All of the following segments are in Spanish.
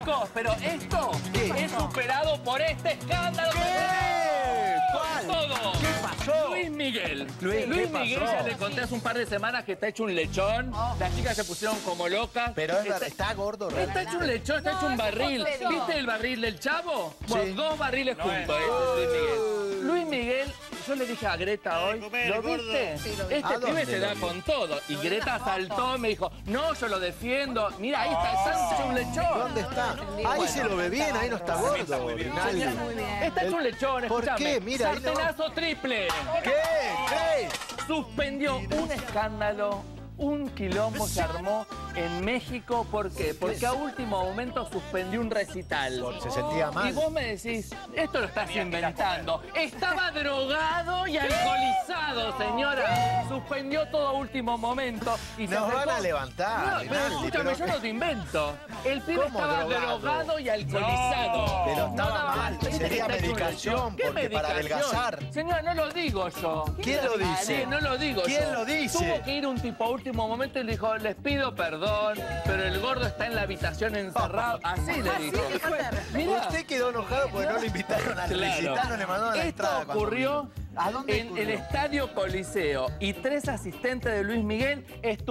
chicos, pero esto es superado por este escándalo. ¿Qué? ¿Cuál? Todo. ¿Qué pasó? Luis Miguel. Luis, Luis ¿qué Miguel, pasó? ya le conté hace un par de semanas que está hecho un lechón. Las chicas se pusieron como locas. Pero es verdad, está gordo, Está hecho un lechón, está hecho un barril. ¿Viste el barril del Chavo? Bueno, Sí. 2 barriles juntos. Luis Miguel. Luis Miguel, yo le dije a Greta hoy, ¿lo viste? Sí, lo vi. Este ¿A pibe dónde se lo da vi? con todo. Y Greta saltó y me dijo, no, yo lo defiendo. Mira, ahí está, hecho un lechón. ¿Dónde está? Ahí se lo ve bien, ahí no está gordo. Rinaldi. Muy bien. Está hecho un lechón, ¿Por escúchame. qué? Mira, ahí no. Sartenazo triple. ¿Qué? ¿Qué? Suspendió un escándalo, un quilombo se armó en México. ¿Por qué? Porque a último momento suspendió un recital. Se sentía mal. Y vos me decís, esto lo estás inventando. Estaba drogado y alcoholizado, señora. Suspendió todo a último momento. Y se Nos van acercó- a levantar, No, pero Rinaldi, escúchame, pero- yo no te invento. El pibe ¿Cómo estaba drogado? drogado y alcoholizado. Pero estaba daba mal, más. sería Está hecho un medicación, lechón. ¿Qué porque para medicación? adelgazar. Señora, no lo digo yo. ¿Quién lo dice? Sí, no lo digo ¿Quién yo. lo dice? Tuvo que ir un tipo a último momento y le dijo, les pido perdón, pero el gordo está en la habitación encerrado. Así le dijo. Mirá, Usted quedó enojado porque no lo invitaron al recital, no le mandaron la esto entrada. cuando ocurrió vino. ¿A dónde en ocurrió? el Estadio Coliseo y 3 asistentes de Luis Miguel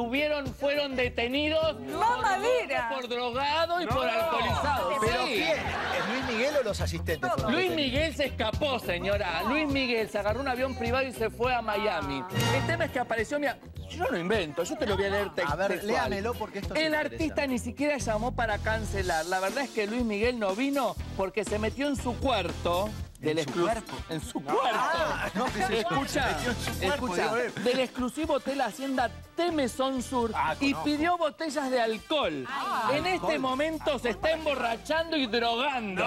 fueron detenidos ¡Mamadera! por drogado y por alcoholizado. ¿Pero Sí. quién? ¿Es Luis Miguel o los asistentes? fueron Luis detenidos? Miguel se escapó, señora. Luis Miguel se agarró un avión privado y se fue a Miami. El tema es que apareció, mira, yo no invento, yo te lo voy a leer A ver, textual. léamelo porque esto me El interesa. artista ni siquiera llamó para cancelar. La verdad es que Luis Miguel no vino porque se metió en su cuarto. Del ¿En su cuerpo? En su cuarto. no, que se Escucha, metió en su cuerpo, escucha. digo, Del exclusivo Hotel Hacienda Temesón Sur y conozco. pidió botellas de alcohol. En este momento se está emborrachando y drogando.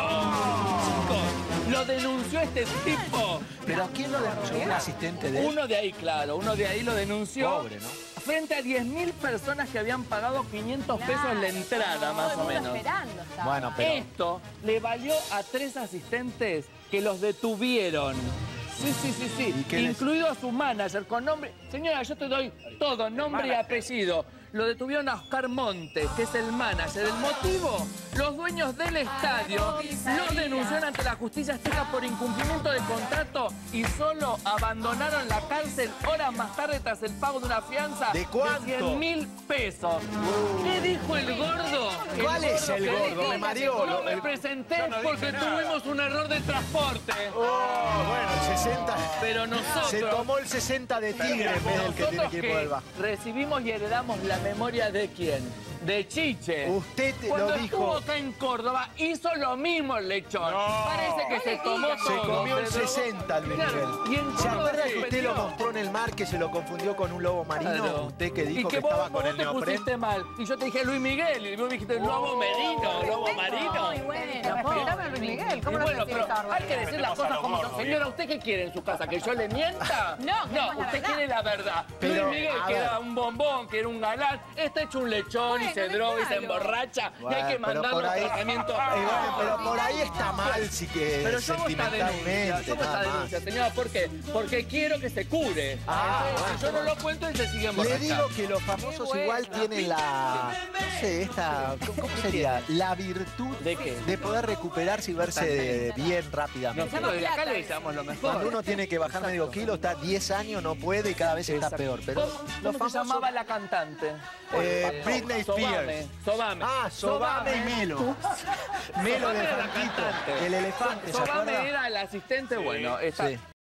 Chicos, lo denunció este tipo. ¿Pero quién lo denunció? ¿Un asistente de él? Uno de ahí, claro, uno de ahí lo denunció. Pobre, ¿no? Frente a 10.000 personas que habían pagado 500 pesos en la entrada, más o menos. Esperando estaba. Bueno, pero... Esto le valió a 3 asistentes que los detuvieron. Sí. ¿Y qué les- Incluido a su manager con nombre. Señora, yo te doy todo, nombre y apellido. Lo detuvieron a Oscar Montes, que es el manager. ¿El motivo? Los dueños del estadio lo denunciaron ante la justicia azteca por incumplimiento de contrato y solo abandonaron la cárcel horas más tarde tras el pago de una fianza ¿De cuánto? 100.000 pesos. ¿Qué dijo el gordo? ¿Cuál es el que gordo? dijo, Me mareó. No me presenté porque tuvimos un error de transporte. Bueno, el 60... Pero nosotros... Se tomó el 60 de Tigre en vez del que tiene nosotros que ir por el bajo. recibimos y heredamos la memoria de quién? De Chiche. Usted Cuando lo estuvo dijo. acá en Córdoba, hizo lo mismo el lechón. Parece que se tomó todo. Se comió el se drogó. 60 Luis Miguel. Claro, y en ¿Se Córdoba acuerda que usted suspendió. lo mostró en el mar que se lo confundió con un lobo marino? Claro. Usted que dijo y que vos, estaba con vos el te neopren. pusiste mal. Y yo te dije Luis Miguel. Y vos dijiste lobo marino, lobo marino. Muy bueno, respetame a Luis Miguel. ¿Cómo Y no bueno, te pero esa hay que decir las cosas como son. Señora, ¿usted qué quiere en su casa? ¿Que yo le mienta? No, que digas la usted verdad. quiere la verdad. Pero, Luis Miguel, a que ver. era un bombón, que era un galán, está hecho un lechón y Bueno, se droga y se déjalo. emborracha. Y hay que Bueno, pero mandarlo por a ahí- tratamiento. Bueno, pero por ahí está mal, sí que Pero yo hago esta denuncia, sentimentalmente, yo hago esta nada denuncia, más. señora, ¿por qué? Porque quiero que se cure. Entonces, si yo no lo cuento y se sigue Le emborrachando. digo que los famosos Qué igual bueno. tienen la... No sé, esta... ¿Cómo sería? La virtud ¿De qué? de poder recuperarse y verse bien rápidamente. Nosotros desde acá le deseamos lo mejor. Cuando uno tiene que bajar medio kilo, está 10 años, no puede y cada vez está Exacto. peor. Pero ¿Cómo, los cómo se famosos... llamaba la cantante? Britney Spears. Sobame. Ah, Sobame y Melo. Melo el Sobame era la elefantito. cantante. El elefante, ¿se Sobame acuerda? era el asistente, bueno, esta, Sí.